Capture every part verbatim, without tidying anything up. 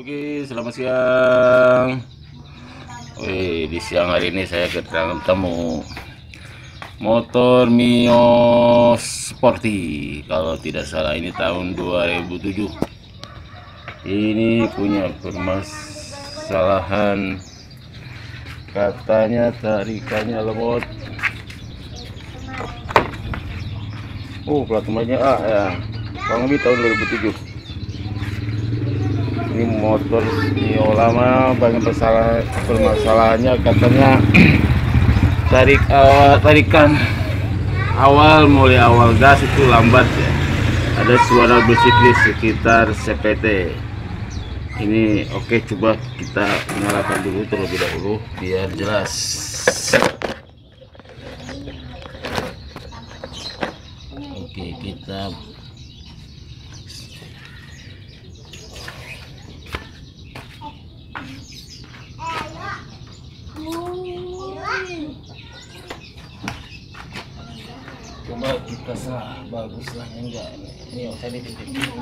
Oke, selamat siang. Wih, di siang hari ini saya kedatangan tamu motor Mio Sporty. Kalau tidak salah ini tahun dua ribu tujuh. Ini punya permasalahan, katanya tarikannya lemot. Oh, plat nomornya A ya. Kurang lebih tahun dua ribu tujuh. Ini motor Mio lama, banyak masalah, permasalahannya katanya tarik awal tarikan awal mulai awal gas itu lambat ya. Ada suara berisik sekitar C P T. Ini oke, coba kita nyalakan dulu terlebih dahulu biar jelas. Oke, kita coba kita sah baguslah enggak ini saya dititip.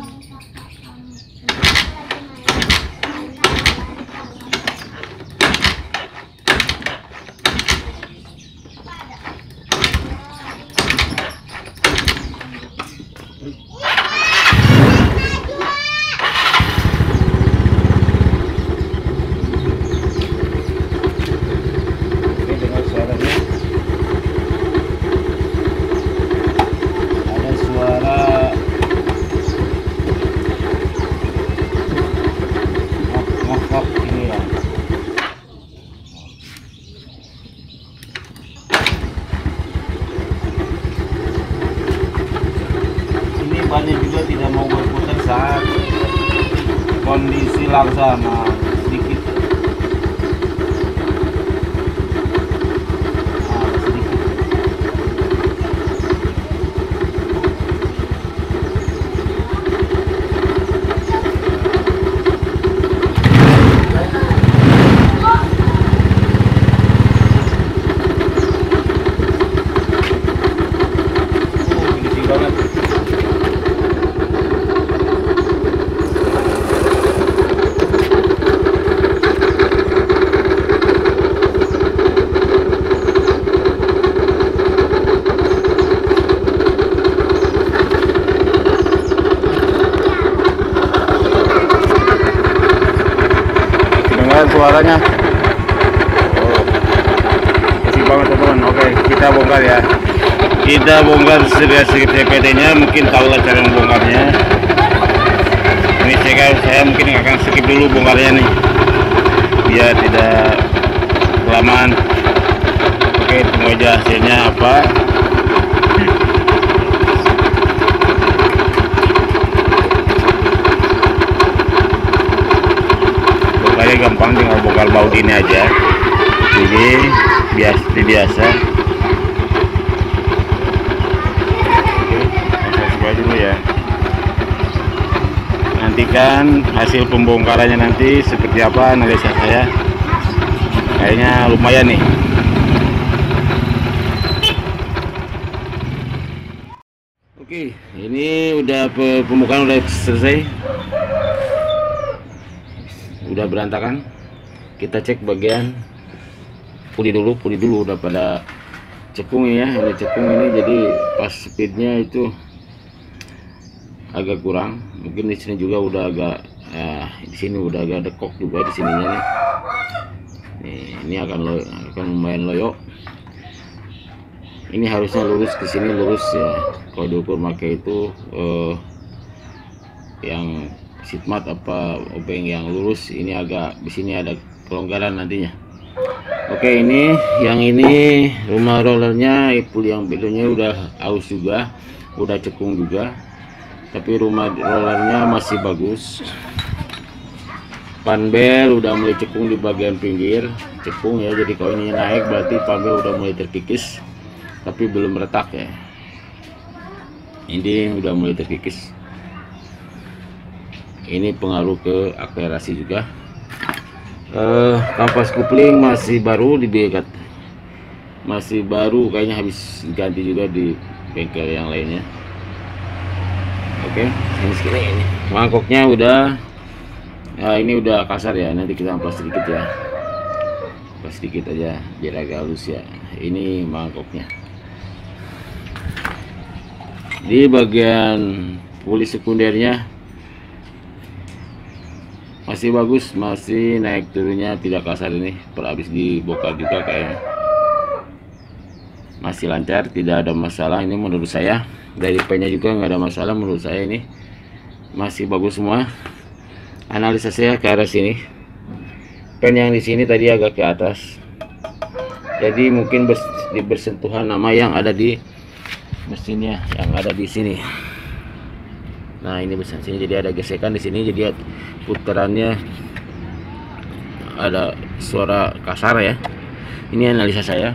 Bannya juga tidak mau berputar saat kondisi laksana sedikit. Nah, sedikit. Oh, gede banget. Suaranya oh, masih banget teman-teman. Oke, kita bongkar ya, kita bongkar sedikit C P T nya, mungkin tahu lah cara membongkarnya. Ini saya, saya mungkin akan skip dulu bongkarnya nih biar tidak kelamaan. Oke, tunggu aja hasilnya apa. Gampang, tinggal bongkar baut ini aja. Ini biasa biasa. Oke, saya coba dulu ya. Nantikan hasil pembongkarannya nanti seperti apa analisa saya. Kayaknya lumayan nih. Oke, ini udah pembongkaran udah selesai. Udah berantakan. Kita cek bagian puli dulu, puli dulu udah pada cekung ya. Ini cekung ini, jadi pas speednya itu agak kurang. Mungkin di sini juga udah agak eh, di sini udah agak dekok juga di sininya nih. Nih, ini akan lo, akan lumayan loyo. Ini harusnya lurus ke sini, lurus ya. Kalau diukur pakai itu eh, yang sitmat apa obeng yang lurus, ini agak di sini ada kelonggaran nantinya. Oke, ini yang ini rumah rollernya, puli yang belonya udah aus juga, udah cekung juga, tapi rumah rollernya masih bagus. Panbel udah mulai cekung di bagian pinggir, cekung ya. Jadi kalau ini naik berarti panbel udah mulai terkikis, tapi belum retak ya. Ini udah mulai terkikis. Ini pengaruh ke akselerasi juga. Uh, kampas kupling masih baru di bekat, masih baru, kayaknya habis ganti juga di bengkel yang lainnya. Oke, ini sekali ini mangkoknya udah Nah, ini udah kasar ya, nanti kita amplas sedikit ya, amplas sedikit aja biar agak halus ya. Ini mangkoknya. Di bagian puli sekundernya masih bagus, masih naik turunnya tidak kasar. Ini per habis dibongkar juga kayaknya masih lancar, tidak ada masalah. Ini menurut saya dari pennya juga nggak ada masalah, menurut saya ini masih bagus semua. Analisa saya ke arah sini, pen yang di sini tadi agak ke atas, jadi mungkin bers di bersentuhan nama yang ada di mesinnya yang ada di sini. Nah ini besar sini, jadi ada gesekan di sini, jadi putarannya ada suara kasar ya. Ini analisa saya.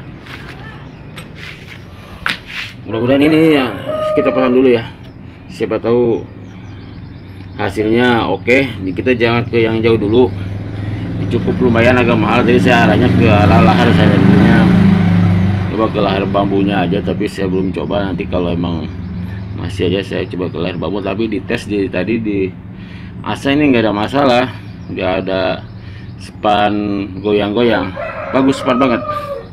Mudah-mudahan ini ya kita pasang dulu ya, siapa tahu hasilnya oke. Okay. Kita jangan ke yang jauh dulu, cukup lumayan agak mahal, jadi saya arahnya ke arah lahar. Saya dulunya coba ke lahar bambunya aja, tapi saya belum coba. Nanti kalau emang masih aja saya coba ke lahar bambu, tapi dites di tadi di asa ini nggak ada masalah, nggak ada span goyang-goyang, bagus, span banget.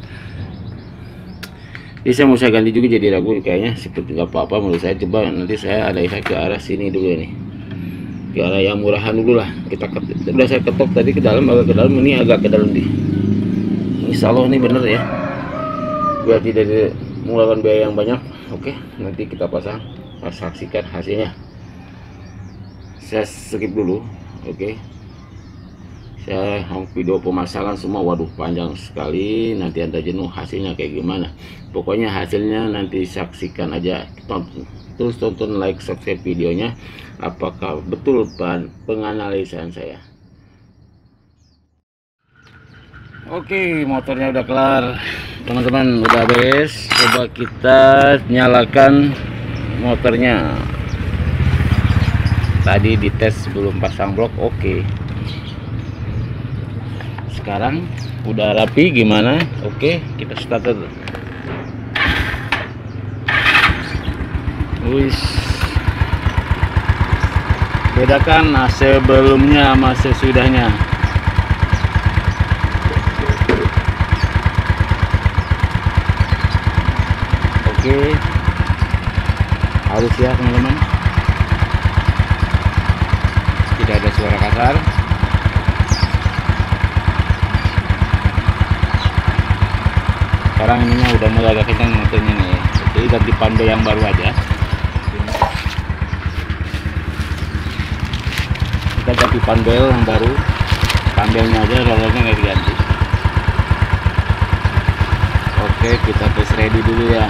Jadi saya mau saya ganti juga jadi ragu kayaknya, seperti nggak apa-apa menurut saya. Coba nanti saya ada ke arah sini dulu nih, ke arah yang murahan dulu lah. Kita udah saya ketok tadi ke dalam, agak ke dalam, ini agak ke dalam di. Insya Allah ini bener ya, biar tidak mengeluarkan biaya yang banyak. Oke, nanti kita pasang, saksikan hasilnya. Saya skip dulu. Oke, saya video pemasangan semua, waduh panjang sekali, nanti Anda jenuh hasilnya kayak gimana. Pokoknya hasilnya nanti saksikan aja, tonton, terus tonton, like, subscribe videonya. Apakah betul penganalisaan saya. Oke, motornya udah kelar teman-teman, udah beres. Coba kita nyalakan motornya. Tadi dites sebelum pasang blok, oke. Sekarang udah rapi gimana? Oke, kita start dulu. Wis, bedakan nah, sebelumnya sama sesudahnya. Oke, harus ya teman-teman, tidak ada suara kasar. Sekarang ininya udah mulai agak kencang motornya nih, jadi ganti pandai yang baru aja. Kita ganti pandel yang baru, pandelnya aja, rollernya nggak diganti. Oke, kita tes ready dulu ya.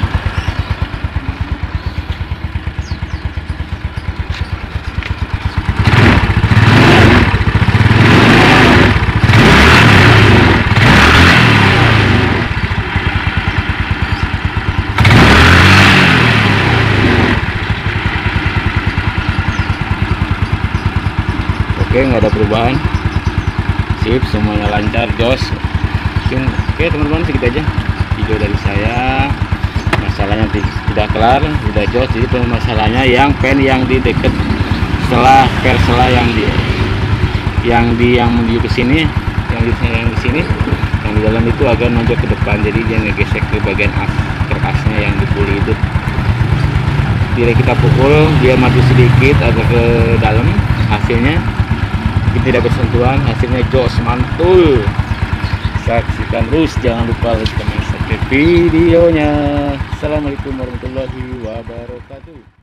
Oke, nggak ada perubahan, sip, semuanya lancar, jos. Mungkin oke teman-teman, segitu aja video dari saya. Masalahnya tidak kelar, sudah jos. Jadi masalahnya yang pen yang di deket setelah persela yang di yang di yang menuju ke sini, yang di yang di sini, yang di dalam itu agak nonjok ke depan, jadi dia ngegesek ke bagian as kerasnya yang dipuli itu. Bila kita pukul dia maju sedikit agak ke dalam, hasilnya tidak bersentuhan, hasilnya jos, mantul. Saksikan terus, jangan lupa like, comment, subscribe videonya. Assalamualaikum warahmatullahi wabarakatuh.